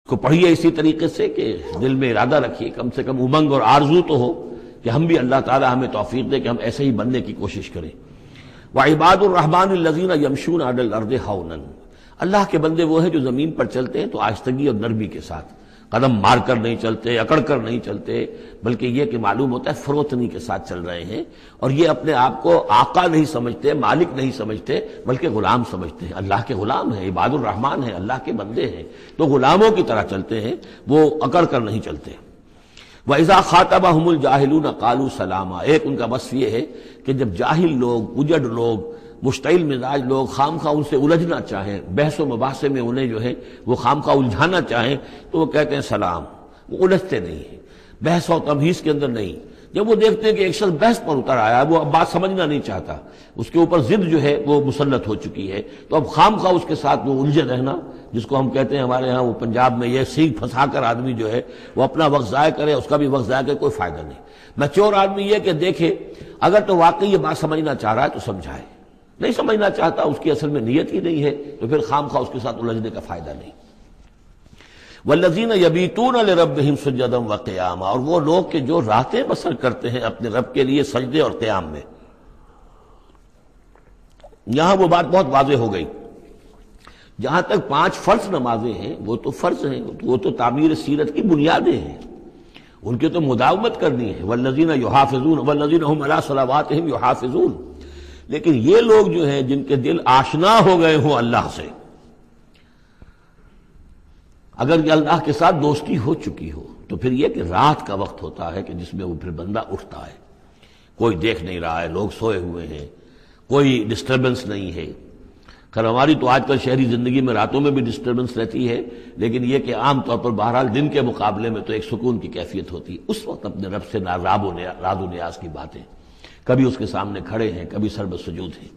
کو پڑھیے اسی طریقے سے کہ دل میں ارادہ رکھیے، کم سے کم امنگ اور آرزو تو ہو کہ ہم بھی اللہ تعالی ہمیں توفیق دے کہ ہم ایسے ہی بننے کی کوشش کریں۔ وعباد الرحمن الذین یمشون علی الارض ہونا، اللہ کے بندے وہ ہیں جو زمین پر چلتے ہیں تو آہستگی اور نرمی کے ساتھ، قدم مار کر نہیں چلتے، اکڑ کر نہیں چلتے، بلکہ یہ کہ معلوم ہوتا ہے فروتنی کے ساتھ چل رہے ہیں، اور یہ اپنے آپ کو آقا نہیں سمجھتے، مالک نہیں سمجھتے، بلکہ غلام سمجھتے ہیں۔ اللہ کے غلام ہیں، عباد الرحمن ہیں، اللہ کے بندے ہیں، تو غلاموں کی طرح چلتے ہیں، وہ اکڑ کر نہیں چلتے۔ وَإِذَا خَاطَبَهُمُ الْجَاهِلُونَ قَالُوا سَلَامًا، ایک ان کا وصف یہ ہے کہ جب جاہل لوگ، اجڑ لوگ، مشتعل مزاج لوگ خامخواہ ان سے الجھنا چاہیں، بحث و مباحثے میں انہیں جو ہے وہ خامخواہ الجھانا چاہیں تو وہ کہتے ہیں سلام، وہ الجھتے نہیں ہیں، بحث و تمہیز کے اندر نہیں۔ جب وہ دیکھتے ہیں کہ ایک شخص بحث پر اتر آیا ہے، وہ اب بات سمجھنا نہیں چاہتا، اس کے اوپر ضد جو ہے وہ مسلط ہو چکی ہے، تو اب خامخواہ اس کے ساتھ وہ الجھے رہنا، جس کو ہم کہتے ہیں ہمارے ہاں وہ پنجاب میں یہ سینگ پھنسا کر آدمی جو ہے وہ اپنا وقت ضائع کرے، اس کا بھی وقت ضائع کرے، کوئی فائدہ نہیں۔ میچور آدمی یہ کہ دیکھے اگر تو واقعی یہ بات سمجھنا چاہ رہا ہے تو سمجھائے، نہیں سمجھنا چاہتا، اس کی اصل میں نیت ہی نہیں ہے، تو پھر خامخواہ اس کے ساتھ الجھنے کا فائدہ نہیں۔ والذین یبیتون لربہم سجدا وقیاما، اور وہ لوگ کہ جو راتیں بسر کرتے ہیں اپنے رب کے لیے سجدے اور قیام میں۔ یہاں وہ بات بہت واضح ہو گئی، جہاں تک 5 فرض نمازیں ہیں وہ تو فرض ہیں، وہ تو تعمیر سیرت کی بنیادیں ہیں، ان کی تو مداومت کرنی ہے۔ والذین یحافظون والذین هم علی صلواتہم یحافظون، لیکن یہ لوگ جو ہیں جن کے دل آشنا ہو گئے ہوں اللہ سے، اگر یہ اللہ کے ساتھ دوستی ہو چکی ہو تو پھر یہ کہ رات کا وقت ہوتا ہے کہ جس میں وہ پھر بندہ اٹھتا ہے، کوئی دیکھ نہیں رہا ہے، لوگ سوئے ہوئے ہیں، کوئی ڈسٹربنس نہیں ہے۔ خیر ہماری تو آج کل شہری زندگی میں راتوں میں بھی ڈسٹربنس رہتی ہے، لیکن یہ کہ عام طور پر بہرحال دن کے مقابلے میں تو ایک سکون کی کیفیت ہوتی ہے، اس وقت اپنے رب سے راز و نیاز کی باتیں، کبھی اس کے سامنے کھڑے ہیں، کبھی سر بسجود ہیں۔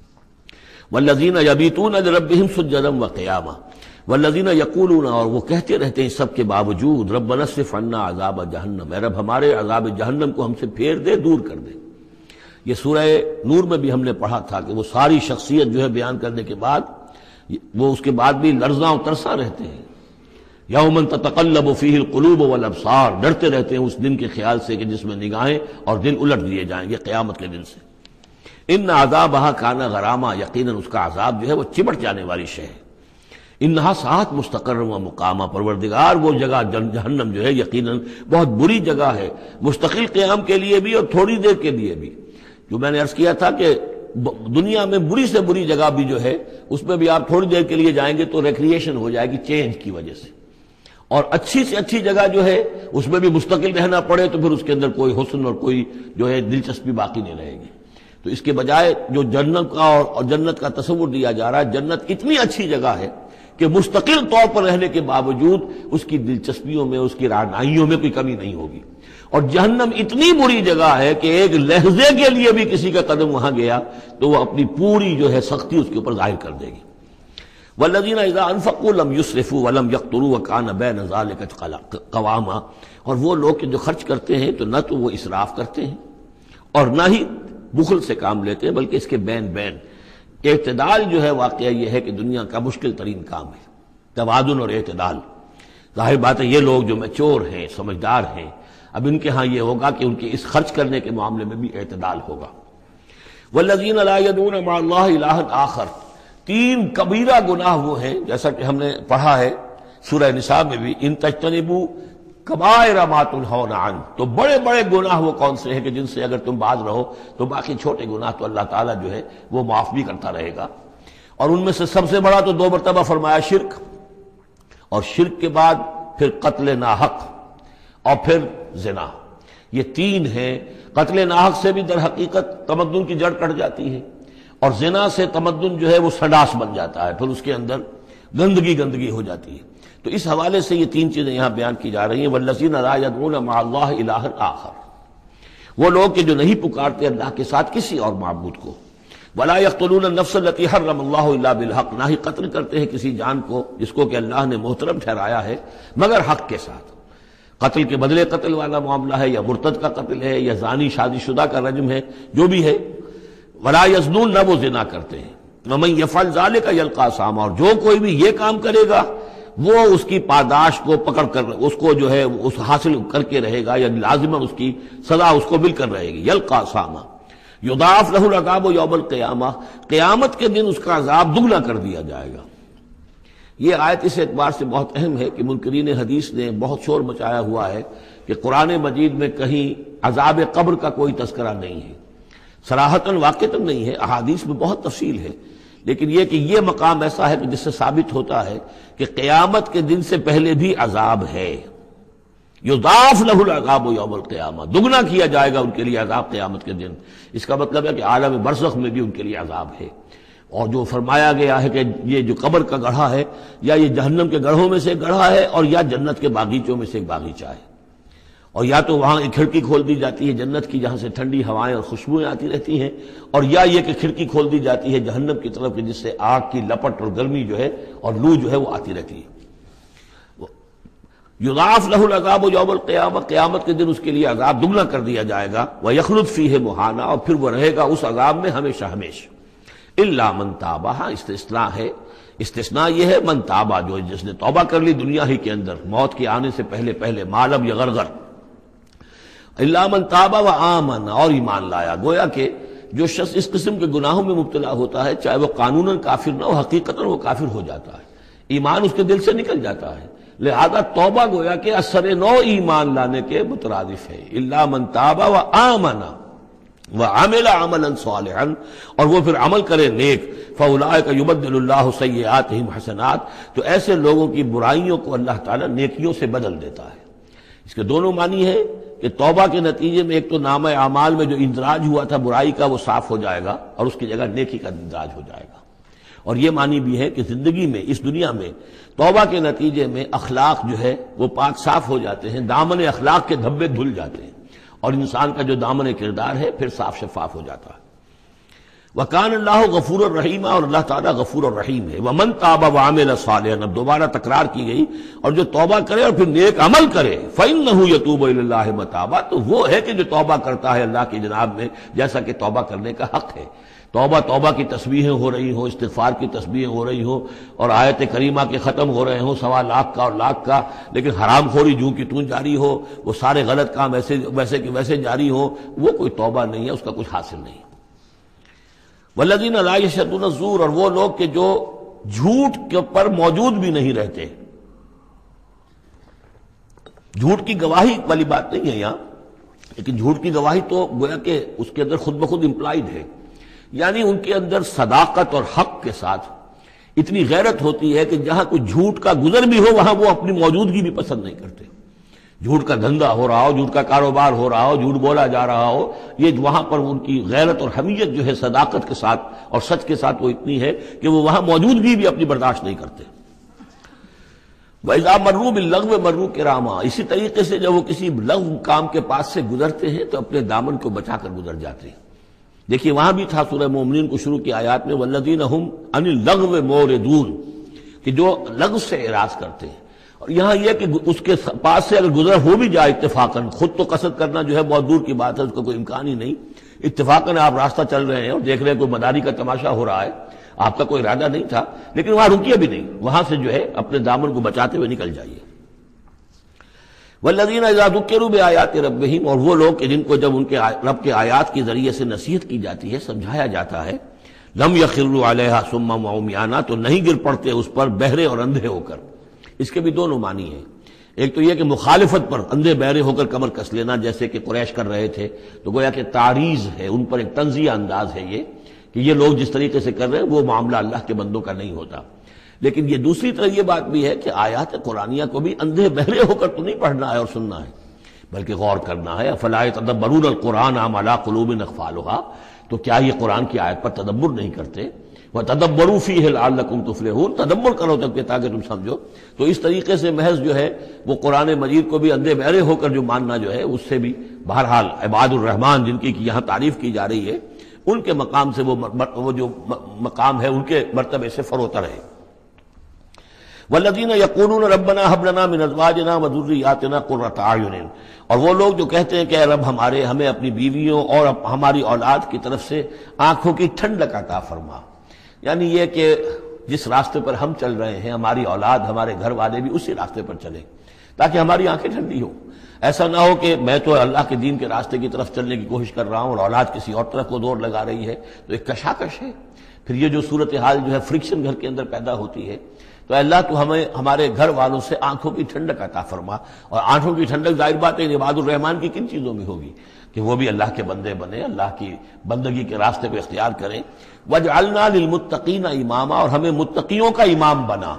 والذین یبیتون لربہم سجدا وقیاما والذین یقولون، اور وہ کہتے رہتے ہیں سب کے باوجود، ربنا اصرف عنا عذاب جہنم، اے رب ہمارے عذاب جہنم کو ہم سے پھیر دے، دور کر دے۔ یہ سورہ نور میں بھی ہم نے پڑھا تھا کہ وہ ساری شخصیت جو ہے بیان کرنے کے بعد وہ اس کے بعد بھی لرزاں و ترساں رہتے ہیں۔ یوما تتقلب فیہ القلوب والابصار، ڈرتے رہتے ہیں اس دن کے خیال سے کہ جس میں نگاہیں اور دل الٹ دیے جائیں گے قیامت کے دن سے۔ ان عذابھا کان غراما، یقیناً اس کا عذاب جو ہے وہ چمٹ جانے والی شے ہے۔ انہا ساعت مستقر و مقامہ، پروردگار وہ جگہ جہنم جو ہے یقیناً بہت بری جگہ ہے، مستقل قیام کے لیے بھی اور تھوڑی دیر کے لیے بھی۔ جو میں نے عرض کیا تھا کہ دنیا میں بری سے بری جگہ بھی جو ہے اس میں بھی آپ تھوڑی دیر کے لیے جائیں گے تو ریکریشن ہو جائے گی چینج کی وجہ سے، اور اچھی سے اچھی جگہ جو ہے اس میں بھی مستقل رہنا پڑے تو پھر اس کے اندر کوئی حسن اور کوئی جو ہے دلچسپی باقی نہیں رہے گی۔ تو اس کے بجائے جو جنت کا اور جنت کا تصور دیا جا رہا ہے، جنت اتنی اچھی جگہ ہے کہ مستقل طور پر رہنے کے باوجود اس کی دلچسپیوں میں، اس کی رعنائیوں میں کوئی کمی نہیں ہوگی، اور جہنم اتنی بری جگہ ہے کہ ایک لحظے کے لیے بھی کسی کا قدم وہاں گیا تو وہ اپنی پوری جو ہے سختی اس کے اوپر ظاہر کر دے گی۔ والذین اذا انفقوا لم یسرفوا ولم یقتروا وکان بین ذلک قواما، اور وہ لوگ کہ جو خرچ کرتے ہیں تو نہ تو وہ اسراف کرتے ہیں اور نہ ہی بخل سے کام لیتے ہیں، بلکہ اس کے بین اعتدال جو ہے واقعہ یہ ہے کہ دنیا کا مشکل ترین کام ہے، توازن اور اعتدال۔ ظاہر بات ہے یہ لوگ جو میچور ہیں، سمجھدار ہیں، اب ان کے ہاں یہ ہوگا کہ ان کے اس خرچ کرنے کے معاملے میں بھی اعتدال ہوگا۔ والذین لا یدعون مع اللہ الہا آخر، 3 کبیرہ گناہ وہ ہیں جیسا کہ ہم نے پڑھا ہے سورہ نساء میں بھی، ان تجتنبوا کبائر ما تنہون عنہ، تو بڑے بڑے گناہ وہ کون سے ہیں کہ جن سے اگر تم باز رہو تو باقی چھوٹے گناہ تو اللہ تعالیٰ جو ہے وہ معاف بھی کرتا رہے گا۔ اور ان میں سے سب سے بڑا تو 2 مرتبہ فرمایا شرک، اور شرک کے بعد پھر قتل ناحق اور پھر زنا، یہ 3 ہیں۔ قتل ناحق سے بھی در حقیقت تمدن کی جڑ کٹ جاتی ہے، اور زنا سے تمدن جو ہے وہ سڈاس بن جاتا ہے، پھر اس کے اندر گندگی ہو جاتی ہے۔ تو اس حوالے سے یہ 3 چیزیں یہاں بیان کی جا رہی ہیں۔ والذین لا یدعون مع اللہ الہا آخر، وہ لوگ کہ جو نہیں پکارتے اللہ کے ساتھ کسی اور معبود کو۔ ولا یقتلون النفس التي حرم اللہ الا بالحق، نہ ہی قتل کرتے ہیں کسی جان کو جس کو کہ اللہ نے محترم ٹھہرایا ہے مگر حق کے ساتھ۔ قتل کے بدلے قتل والا معاملہ ہے، یا مرتد کا قتل ہے، یا زانی شادی شدہ کا رجم ہے، جو بھی ہے۔ ولا یزنون، نہ وہ زنا کرتے ہیں۔ ومن یفعل ذلک یلقى اثاما، اور جو کوئی بھی یہ کام کرے گا وہ اس کی پاداش کو پکڑ کر اس کو جو ہے اس حاصل کر کے رہے گا، یعنی لازماً اس کی سزا اس کو مل کر رہے گی. یلقا ساما یضاعف لہ العذاب یوم القیامہ، قیامت کے دن اس کا عذاب دگنا کر دیا جائے گا. یہ آیت اس اعتبار سے بہت اہم ہے کہ منکرین حدیث نے بہت شور مچایا ہوا ہے کہ قرآن مجید میں کہیں عذاب قبر کا کوئی تذکرہ نہیں ہے، صراحتاً واقعتاً نہیں ہے، احادیث میں بہت تفصیل ہے، لیکن یہ کہ یہ مقام ایسا ہے کہ جس سے ثابت ہوتا ہے کہ قیامت کے دن سے پہلے بھی عذاب ہے. یضاعف لہ العذاب یوم القیامہ، دگنا کیا جائے گا ان کے لیے عذاب قیامت کے دن. اس کا مطلب ہے کہ عالم برزخ میں بھی ان کے لیے عذاب ہے. اور جو فرمایا گیا ہے کہ یہ جو قبر کا گڑھا ہے یا یہ جہنم کے گڑھوں میں سے گڑھا ہے اور یا جنت کے باغیچوں میں سے ایک باغیچہ ہے، اور یا تو وہاں ایک کھڑکی کھول دی جاتی ہے جنت کی جہاں سے ٹھنڈی ہوائیں اور خوشبوئیں آتی رہتی ہیں، اور یا یہ کہ کھڑکی کھول دی جاتی ہے جہنم کی طرف جس سے آگ کی لپٹ اور گرمی جو ہے اور لو جو ہے وہ آتی رہتی ہے. یضاعف لہ العذاب یوم القیامہ، قیامت کے دن اس کے لیے عذاب دگنا کر دیا جائے گا. ویخلد فیہ مہانا، اور پھر وہ رہے گا اس عذاب میں ہمیشہ ہمیشہ. الا من تاب، استثناء ہے، استثناء یہ ہے من تابہ، جو جس نے توبہ کر لی دنیا ہی کے اندر موت کے آنے سے پہلے پہلے، ما لم یغرغر. الا من تاب و آمن، اور ایمان لایا. گویا کہ جو شخص اس قسم کے گناہوں میں مبتلا ہوتا ہے چاہے وہ قانوناً کافر نہ ہو، حقیقتاً وہ کافر ہو جاتا ہے، ایمان اس کے دل سے نکل جاتا ہے. لہذا توبہ گویا کہ اثر نو ایمان لانے کے مترادف ہے. الا من تاب و آمن وعمل عملا صالحا، اور وہ پھر عمل کرے نیک. فاولئک یبدل اللہ سیئاتہم حسنات، تو ایسے لوگوں کی برائیوں کو اللہ تعالیٰ نیکیوں سے بدل دیتا ہے. اس کے دونوں معنی ہے کہ توبہ کے نتیجے میں ایک تو نامہ اعمال میں جو اندراج ہوا تھا برائی کا وہ صاف ہو جائے گا اور اس کی جگہ نیکی کا اندراج ہو جائے گا. اور یہ معنی بھی ہے کہ زندگی میں اس دنیا میں توبہ کے نتیجے میں اخلاق جو ہے وہ پاک صاف ہو جاتے ہیں، دامن اخلاق کے دھبے دھل جاتے ہیں اور انسان کا جو دامن کردار ہے پھر صاف شفاف ہو جاتا ہے. وَكَانَ اللَّهُ غَفُورًا رَحِيمًا، اور اللہ تعالیٰ غفور اور رحیم ہے. وَمَن تَابَ وَعَمِلَ صَالِحًا، اب دوبارہ تکرار کی گئی، اور جو توبہ کرے اور پھر نیک عمل کرے فَإِنَّهُ يَتُوبُ إِلَى اللَّهِ مَتَابًا، تو وہ ہے کہ جو توبہ کرتا ہے اللہ کی جناب میں جیسا کہ توبہ کرنے کا حق ہے. توبہ کی تسبیحیں ہو رہی ہوں، استغفار کی تسبیحیں ہو رہی ہوں، اور آیت کریمہ کے ختم ہو رہے ہوں 1.25 لاکھ کا اور لاکھ کا، لیکن حرام خوری جوں کی توں جاری ہو، وہ سارے غلط کام ویسے کہ ویسے جاری ہوں، وہ کوئی توبہ نہیں ہے، اس کا کچھ حاصل نہیں. والذین لا یشهدون الزور، اور وہ لوگ کہ جو جھوٹ کے پر موجود بھی نہیں رہتے. جھوٹ کی گواہی والی بات نہیں ہے یہاں، لیکن جھوٹ کی گواہی تو گویا کہ اس کے اندر خود بخود امپلائڈ ہے، یعنی ان کے اندر صداقت اور حق کے ساتھ اتنی غیرت ہوتی ہے کہ جہاں کوئی جھوٹ کا گزر بھی ہو وہاں وہ اپنی موجودگی بھی پسند نہیں کرتے. جھوٹ کا دھندا ہو رہا ہو، جھوٹ کا کاروبار ہو رہا ہو، جھوٹ بولا جا رہا ہو، یہ وہاں پر ان کی غیرت اور حمیت جو ہے صداقت کے ساتھ اور سچ کے ساتھ وہ اتنی ہے کہ وہ وہاں موجودگی بھی اپنی برداشت نہیں کرتے. وَإِذَا مَرُّوا بِاللَّغْوِ مَرُّوا كِرَامًا، اسی طریقے سے جب وہ کسی لغو کام کے پاس سے گزرتے ہیں تو اپنے دامن کو بچا کر گزر جاتے ہیں. دیکھیے وہاں بھی تھا سورہ مومنین کو شروع کی آیات میں وَالَّذِينَ هُمْ عَنِ اللَّغْوِ مُعْرِضُونَ، کہ جو لغو سے اعراض کرتے ہیں. اور یہاں یہ کہ اس کے پاس سے اگر گزر ہو بھی جائے اتفاقاً، خود تو قصد کرنا جو ہے بہت دور کی بات ہے، اس کا کوئی امکان ہی نہیں. اتفاقاً آپ راستہ چل رہے ہیں اور دیکھ رہے ہیں کوئی مداری کا تماشا ہو رہا ہے، آپ کا کوئی ارادہ نہیں تھا، لیکن وہاں رکیے بھی نہیں، وہاں سے جو ہے اپنے دامن کو بچاتے ہوئے نکل جائیے. والذین اذا ذکروا بآیات ربہم، اور وہ لوگ کہ جن کو جب ان کے رب کے آیات کے ذریعے سے نصیحت کی جاتی ہے، سمجھایا جاتا ہے، لم یخروا علیہا صما وعمیانا، تو نہیں گر پڑتے اس پر بہرے اور اندھے ہو کر. اس کے بھی دونوں معنی ہیں. ایک تو یہ کہ مخالفت پر اندھے بہرے ہو کر کمر کس لینا جیسے کہ قریش کر رہے تھے، تو گویا کہ تعریض ہے، ان پر ایک طنزیہ انداز ہے یہ کہ یہ لوگ جس طریقے سے کر رہے ہیں وہ معاملہ اللہ کے بندوں کا نہیں ہوتا. لیکن یہ دوسری طرف یہ بات بھی ہے کہ آیات قرآنیہ کو بھی اندھے بہرے ہو کر تو نہیں پڑھنا ہے اور سننا ہے، بلکہ غور کرنا ہے. افلا یتدبرون القرآن ام علی قلوب اقفالها، تو کیا یہ قرآن کی آیت پر تدبر نہیں کرتے؟ وَتَدَبَّرُوا فِيهِ لَعَلَّكُمْ تُفْلِحُونَ، تدبر کرو تاکہ تم سمجھو. تو اس طریقے سے محض جو ہے وہ قرآن مجید کو بھی اندھے بہرے ہو کر جو ماننا جو ہے اس سے بھی بہرحال عباد الرحمن جن کی یہاں تعریف کی جا رہی ہے ان کے مقام سے وہ جو مقام ہے ان کے مرتبے سے فروتر ہے. وَالَّذِينَ يَقُولُونَ رَبَّنَا هَبْ لَنَا مِنْ أَزْوَاجِنَا وَذُرِّيَّاتِنَا قُرَّةَ أَعْيُنٍ، اور وہ لوگ جو کہتے ہیں کہ اے رب ہمارے ہمیں اپنی بیویوں اور ہماری اولاد کی طرف سے آنکھوں کی ٹھنڈک عطا فرما. یعنی یہ کہ جس راستے پر ہم چل رہے ہیں ہماری اولاد ہمارے گھر والے بھی اسی راستے پر چلیں تاکہ ہماری آنکھیں ٹھنڈی ہوں. ایسا نہ ہو کہ میں تو اللہ کے دین کے راستے کی طرف چلنے کی کوشش کر رہا ہوں اور اولاد کسی اور طرف کو دور لگا رہی ہے، تو ایک کشاکش ہے. پھر یہ جو صورتحال جو ہے فرکشن گھر کے اندر پیدا ہوتی ہے، تو اللہ تو ہمیں ہمارے گھر والوں سے آنکھوں کی ٹھنڈک عطا فرما. اور آنکھوں کی ٹھنڈک ظاہر بات ہے عباد الرحمن کی کن چیزوں میں ہوگی کہ وہ بھی اللہ کے بندے بنے، اللہ کی بندگی کے راستے کو اختیار کریں. وَجْعَلْنَا لِلْمُتَّقِينَ اماما، اور ہمیں متقیوں کا امام بنا.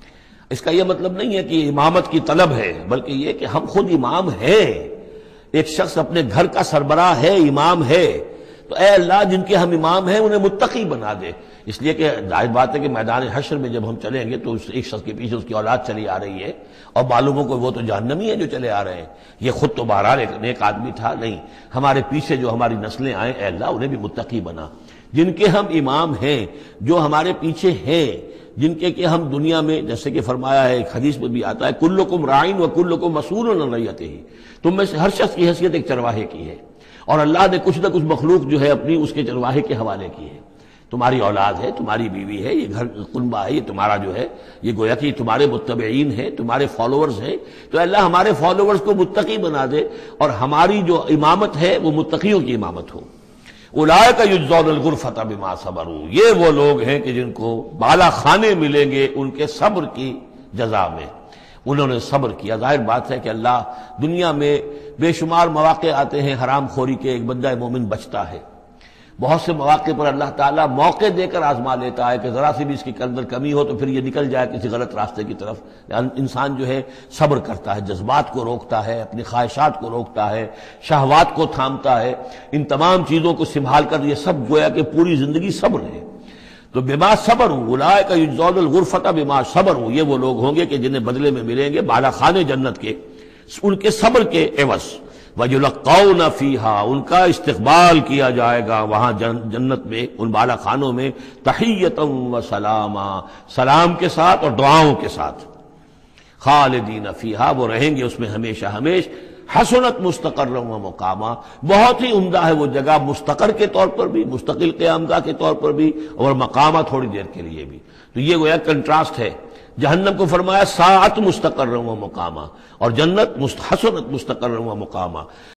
اس کا یہ مطلب نہیں ہے کہ امامت کی طلب ہے، بلکہ یہ کہ ہم خود امام ہیں. ایک شخص اپنے گھر کا سربراہ ہے، امام ہے، تو اے اللہ جن کے ہم امام ہیں انہیں متقی بنا دے. اس لیے کہ ظاہر بات ہے کہ میدان حشر میں جب ہم چلیں گے تو ایک شخص کے پیچھے اس کی اولاد چلی آ رہی ہے اور معلوم ہو کہ وہ تو جہنمی ہے جو چلے آ رہے ہیں. یہ خود تو بہرحال ایک نیک آدمی تھا، نہیں، ہمارے پیچھے جو ہماری نسلیں آئیں اے اللہ انہیں بھی متقی بنا. جن کے ہم امام ہیں، جو ہمارے پیچھے ہیں، جن کے کہ ہم دنیا میں جیسے کہ فرمایا ہے ایک حدیث میں بھی آتا ہے کلکم راعٍ وکلکم مسئول عن رعیتہ، تم میں سے ہر شخص کی حیثیت ایک چرواہے کی ہے، اور اللہ نے کچھ نہ کچھ مخلوق جو ہے اپنی اس کے چرواہے کے حوالے کی ہے. تمہاری اولاد ہے، تمہاری بیوی ہے، یہ گھر کنبہ ہے، یہ تمہارا جو ہے یہ گویا کہ تمہارے متبعین ہیں، تمہارے فالوورز ہیں. تو اللہ ہمارے فالوورز کو متقی بنا دے اور ہماری جو امامت ہے وہ متقیوں کی امامت ہو. اولئک یجزون الغرفۃ بما صبروا، یہ وہ لوگ ہیں کہ جن کو بالا خانے ملیں گے ان کے صبر کی جزا میں. انہوں نے صبر کیا. ظاہر بات ہے کہ اللہ دنیا میں بے شمار مواقع آتے ہیں حرام خوری کے، ایک بندہ مومن بچتا ہے. بہت سے مواقع پر اللہ تعالیٰ موقع دے کر آزما لیتا ہے کہ ذرا سی بھی اس کی اندر کمی ہو تو پھر یہ نکل جائے کسی غلط راستے کی طرف. انسان جو ہے صبر کرتا ہے، جذبات کو روکتا ہے، اپنی خواہشات کو روکتا ہے، شہوات کو تھامتا ہے. ان تمام چیزوں کو سنبھال کر یہ سب گویا کہ پوری زندگی صبر ہے. تو بما صبروا اولئک یجزون الغرفۃ بما صبروا، یہ وہ لوگ ہوں گے کہ جنہیں بدلے میں ملیں گے بالا خانے جنت کے ان کے صبر کے عوض. وَيُلَقَّوْنَ فِيهَا، ان کا استقبال کیا جائے گا وہاں جنت میں، ان بالا خانوں میں، تحیۃ وسلاما، سلام کے ساتھ اور دعاؤں کے ساتھ. خالدین فیہا، وہ رہیں گے اس میں ہمیشہ ہمیش. حسنت مستقرا و مقاما، بہت ہی عمدہ ہے وہ جگہ، مستقر کے طور پر بھی، مستقل قیام گاہ کے طور پر بھی، اور مقامہ تھوڑی دیر کے لیے بھی. تو یہ گویا کنٹراسٹ ہے. جہنم کو فرمایا ساعت مستقر و مقامہ، اور جنت حسنت مستقر و مقامہ.